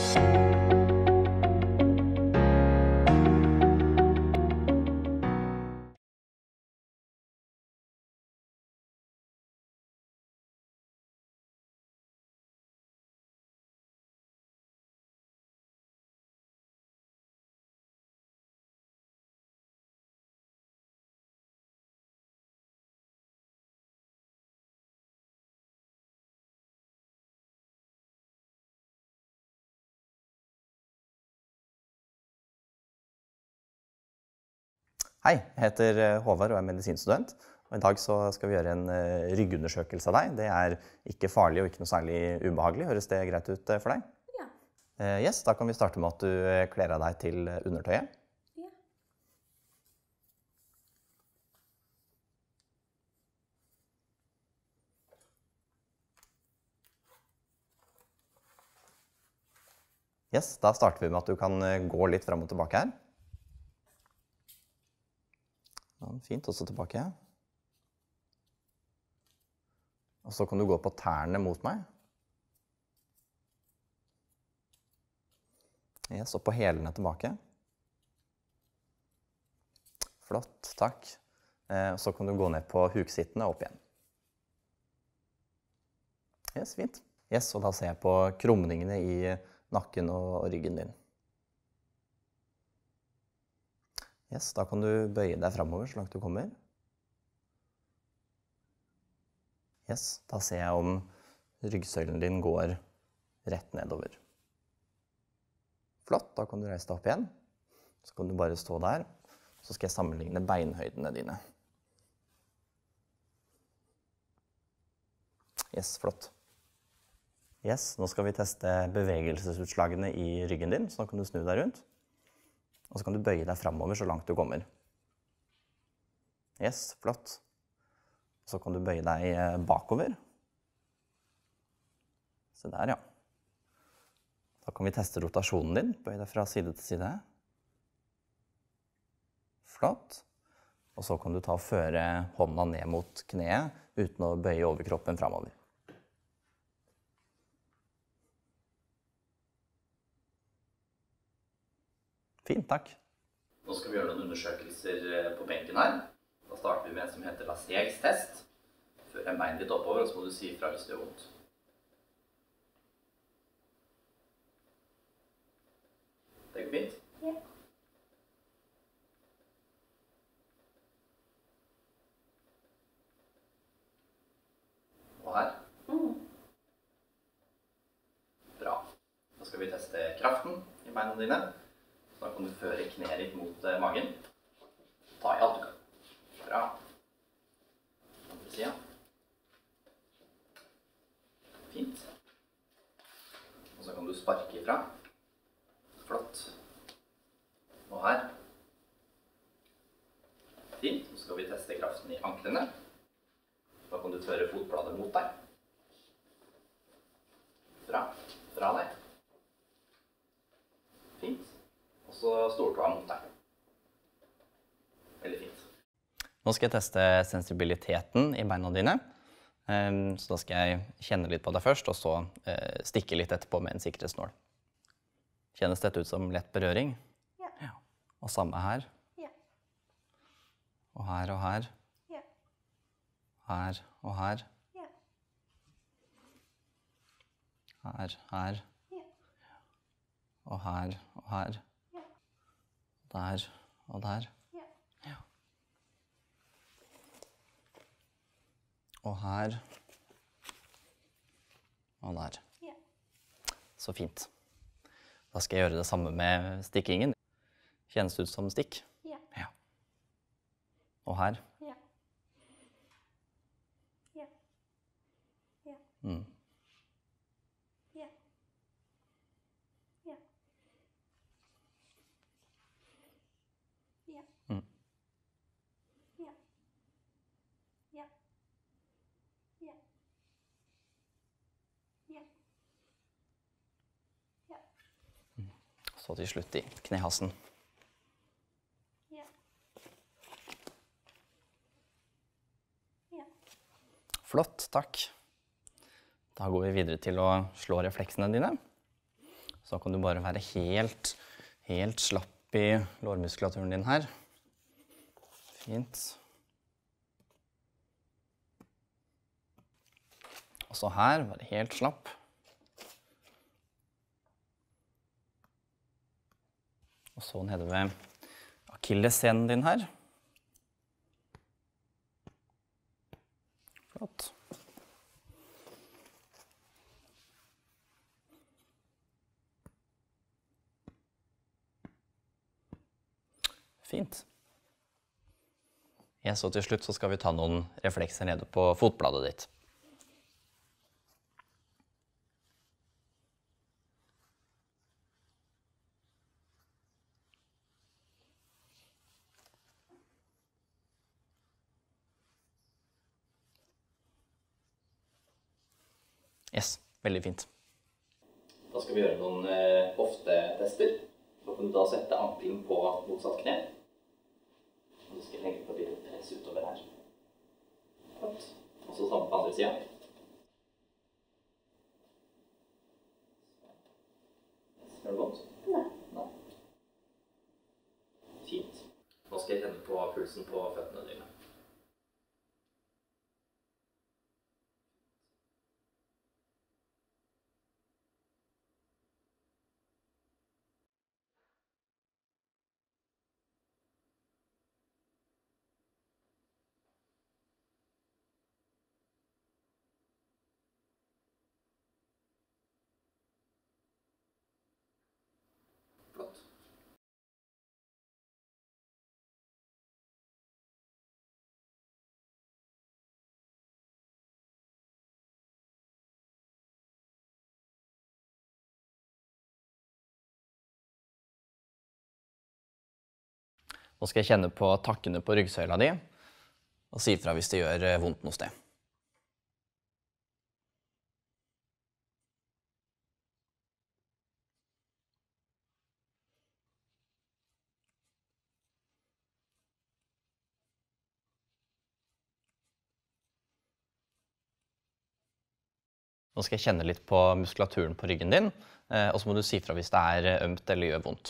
Hei, jeg heter Håvard og er medisinstudent. Og I dag så skal vi gjøre en ryggundersøkelse av deg. Det er ikke farlig og ikke noe særlig ubehagelig. Høres det greit ut for deg? Ja. Yes, da kan vi starte med at du kler av deg til undertøyet. Ja. Yes, da starter vi med at du kan gå litt frem og tilbake her. Ja, fint, også tilbake. Og så kan du gå på tærne mot meg. Yes, og på hælene tilbake. Flott, takk. Og så kan du gå ned på huksittene og opp igjen. Yes, fint. Yes, og da ser jeg på krumningene i nakken og ryggen din. Yes, da kan du bøye deg fremover så langt du kommer. Yes, da ser jeg om ryggsøylen din går rett nedover. Flott, da kan du reise deg opp igjen. Så kan du bare stå der. Så skal jeg sammenligne beinhøydene dine. Yes, flott. Yes, nå skal vi teste bevegelsesutslagene i ryggen din, så nå kan du snu deg rundt. Og så kan du bøye deg fremover så langt du kommer. Yes, flott. Så kan du bøye deg bakover. Se der, ja. Da kan vi teste rotasjonen din. Bøy deg fra side til side. Flott. Og så kan du ta og føre hånda ned mot kneet uten å bøye overkroppen fremover. Fint, takk. Nå skal vi gjøre noen undersøkelser på benken her. Da starter vi med en som heter Lassiegs test. Før en bein litt oppover, og så må du si ifra hvis det gjør vondt. Det går fint? Ja. Og her? Bra. Da skal vi teste kraften i beina dine. Da kan du føre kneet litt mot magen. Ta i alt du kan. Bra. Andre siden. Fint. Og så kan du sparke ifra. Flott. Og her. Fint. Så skal vi teste kraften i anklene. Da kan du føre fotbladet mot deg. Bra. Dra deg. Fint. Og så stortåa mot deg. Veldig fint. Nå skal jeg teste sensibiliteten i beina dine. Så da skal jeg kjenne litt på det først, og så stikke litt etterpå med en sikkerhetsnål. Kjennes dette ut som lett berøring? Ja. Ja. Og samme her? Ja. Og her og her? Ja. Her og her? Ja. Her, her? Ja. Og her og her? Der og der. Ja. Ja. Og her. Og der. Ja. Så fint. Da skal jeg gjøre det samme med stikkingen. Kjennes det ut som stikk? Ja. Ja. Og her. Ja. Ja. Ja. Mm. Ja. Ja. Ja. Mm. Ja. Ja. Ja. Ja. Ja. Så til slutt i knehasen. Ja. Ja. Flott, takk. Da går vi videre til å slå refleksene dine. Så kan du bare være helt slapp i lårmuskulaturen din her. Fint. Og så her, være helt slapp. Og så nede ved akillessenen din her. Flott. Fint. Ja, så til slutt så skal vi ta noen reflekser nede på fotbladet ditt. Yes, veldig fint. Da skal vi gjøre noen hoftetester. Så kan du da sette ankelen på motsatt kne. Og du skal legge på et lite press utover her. Flott. Og så samme på andre siden. Gjør det vondt? Nei. Nei. Fint. Nå skal jeg kjenne på pulsen på føttene dine. Flott. Nå skal jeg kjenne på takkene på ryggsøyla di, og si fra hvis det gjør vondt noe sted. Nå skal jeg kjenne litt på muskulaturen på ryggen din, og så må du si fra hvis det er ømt eller gjør vondt.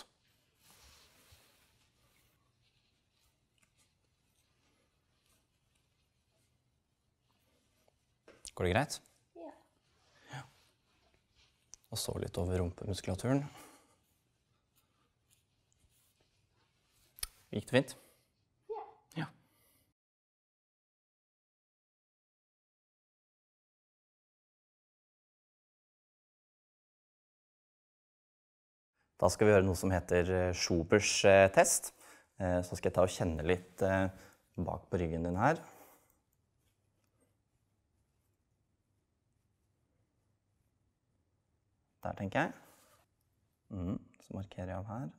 Går det greit? Ja. Ja. Og så litt over rumpemuskulaturen. Gikk det fint? Ja. Ja. Da skal vi gjøre noe som heter Schubers test. Så skal jeg ta og kjenne litt bak på ryggen din her. Der, tenker jeg. Så markerer jeg av her.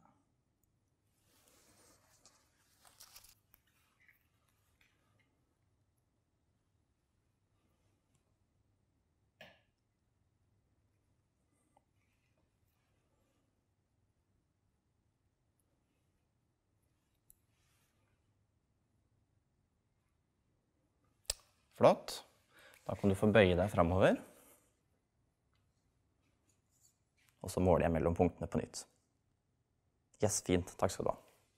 Flott. Da kan du få bøye deg fremover. Og så måler jeg mellom punktene på nytt. Yes, fint. Takk skal du ha.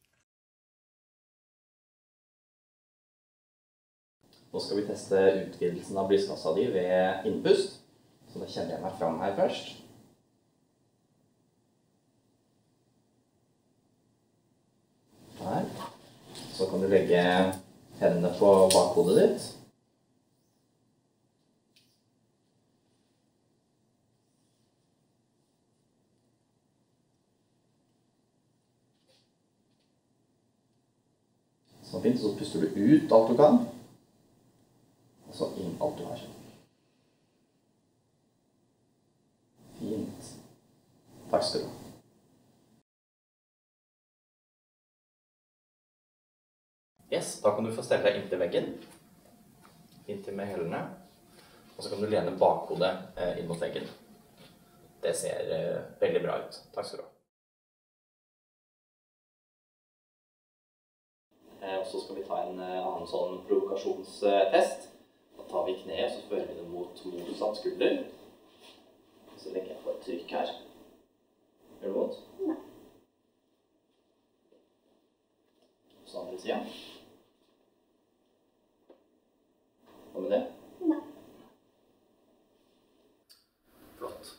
Nå skal vi teste utvidelsen av brystkassa di ved innpust. Så da kjenner jeg meg fram her først. Der. Så kan du legge hendene på bakhodet ditt. Sånn fint, så puster du ut alt du kan, og så inn alt du har. Fint. Takk skal du ha. Yes, da kan du få stelle deg inntil veggen, inntil med hælene, og så kan du lene bakhodet inn mot veggen. Det ser veldig bra ut. Takk skal du ha. Og så skal vi ta en annen sånn provokasjonstest. Da tar vi kneet, så fører vi det mot motsatt skulder. Så legger jeg på et trykk her. utsida. Hva med det? Nei. Flott.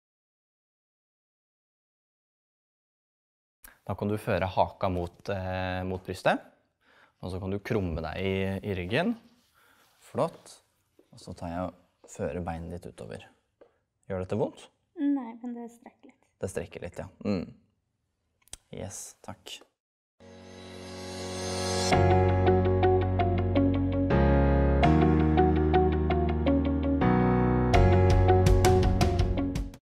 Da kan du føre haka mot brystet, og så kan du krumme deg i ryggen. Flott. Og så tar jeg og fører beinet ditt utover. Gjør dette vondt? Nei, men det strekker litt. Det strekker litt, ja. Yes, takk.